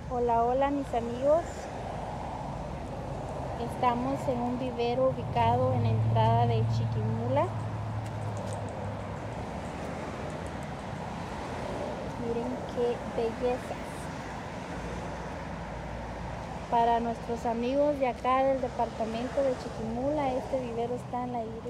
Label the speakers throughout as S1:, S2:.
S1: Hola, hola mis amigos. Estamos en un vivero ubicado en la entrada de Chiquimula. Miren qué bellezas. Para nuestros amigos de acá del departamento de Chiquimula, este vivero está en la Y.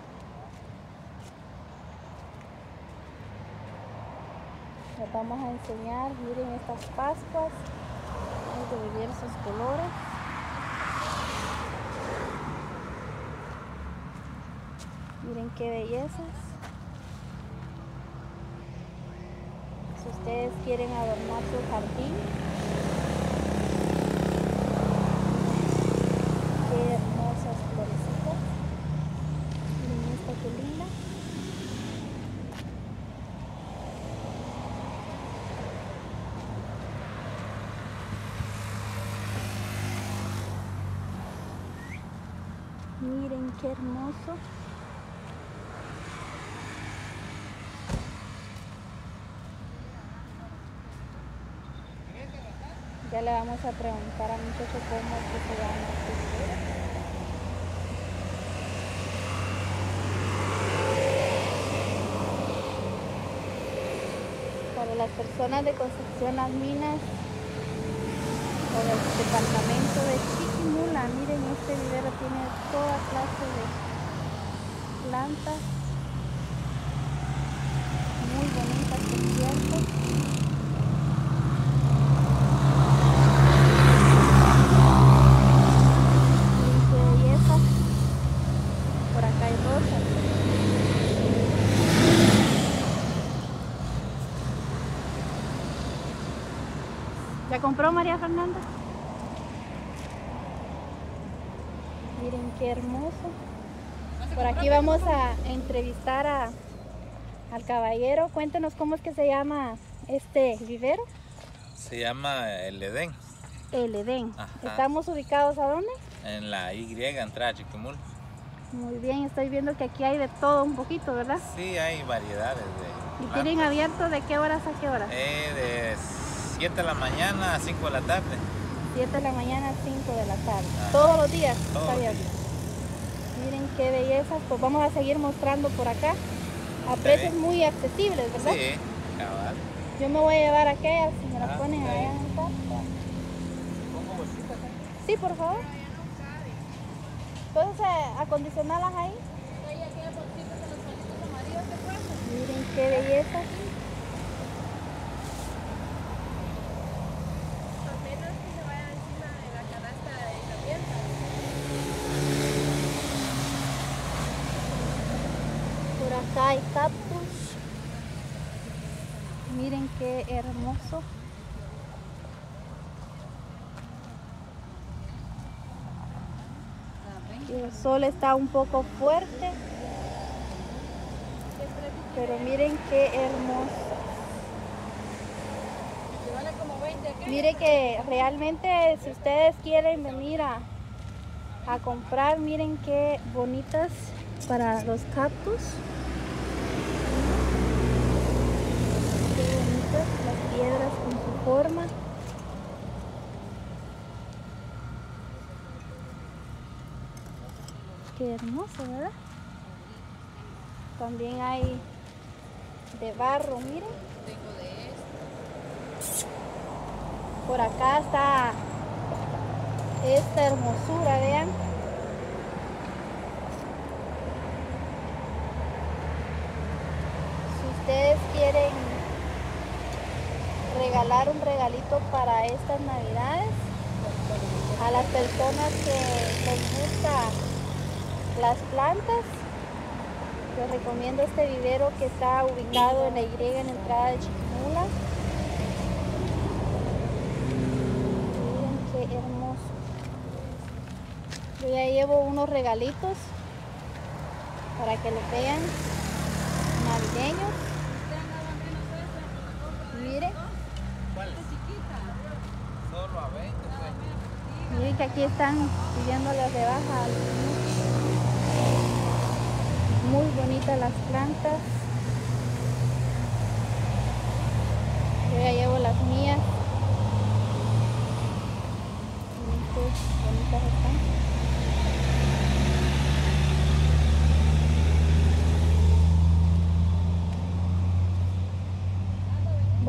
S1: Les vamos a enseñar, miren estas pascuas, hay de diversos colores. Miren qué bellezas. Si ustedes quieren adornar su jardín, qué hermosas florecitas. Miren esta que linda. Miren qué hermoso. Ya le vamos a preguntar a muchacho cómo es que se llama este vivero. Para las personas de Concepción Las Minas o del departamento de Chiquimula, miren, este vivero tiene toda clase de plantas muy bonitas, por cierto. Miren qué belleza. Por acá hay rosas. ¿Ya compró María Fernanda? Miren qué hermoso. Por aquí vamos a entrevistar al caballero. Cuéntenos cómo es que se llama este vivero.
S2: Se llama El Edén.
S1: El Edén.
S2: Ajá.
S1: ¿Estamos ubicados a dónde?
S2: En la Y, entrada a Chiquimula.
S1: Muy bien, estoy viendo que aquí hay de todo un poquito, ¿verdad?
S2: Sí, hay variedades de
S1: ¿Y
S2: plantas.
S1: tienen abierto de qué horas a qué horas?
S2: De 7 de la mañana a 5 de la tarde.
S1: 7 de la mañana a 5 de la tarde.
S2: Ajá.
S1: Todos los días
S2: Todos
S1: está
S2: los
S1: abierto.
S2: días.
S1: Miren qué bellezas. Pues vamos a seguir mostrando por acá a precios muy accesibles, ¿verdad?
S2: Sí, cabal.
S1: Yo me voy a llevar aquellas si me las
S2: Ah,
S1: ponen
S2: ok.
S1: allá en el carro.
S2: ¿Pongo bolsitas?
S1: Sí, por favor. ¿Puedes acondicionarlas ahí? Miren qué belleza. Por acá hay cactus. Miren qué hermoso. El sol está un poco fuerte, pero miren qué hermoso. Miren que realmente si ustedes quieren venir a comprar, miren qué bonitas para los cactus. Qué bonitas las piedras con su forma. Qué hermoso, ¿verdad? También hay de barro, miren. Por acá está esta hermosura, vean. Si ustedes quieren regalar un regalito para estas navidades a las personas que les gusta las plantas, les recomiendo este vivero que está ubicado en la Y en la entrada de Chiquimula. Miren qué hermoso. Yo ya llevo unos regalitos para que los vean, navideños. Miren.
S2: ¿Cuál? Solo a 20.
S1: Miren que aquí están pidiéndoles de baja a los niños. Muy bonitas las plantas. Yo ya llevo las mías.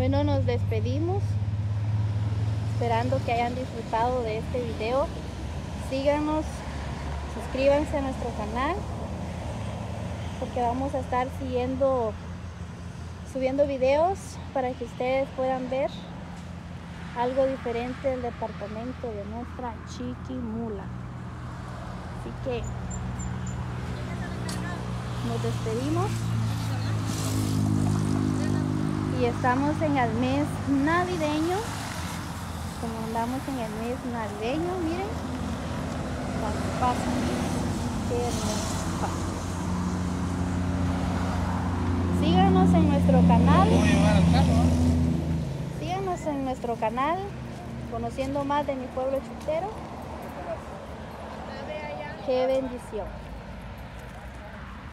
S1: Bueno, nos despedimos, esperando que hayan disfrutado de este video. Síganos, suscríbanse a nuestro canal, porque vamos a estar subiendo videos para que ustedes puedan ver algo diferente del departamento de nuestra Chiquimula. Así que nos despedimos y estamos en el mes navideño. Como andamos en el mes navideño, miren cuando pasa, qué hermoso pasa. Síganos en nuestro canal. Síganos en nuestro canal, conociendo más de mi pueblo chutero. Qué bendición.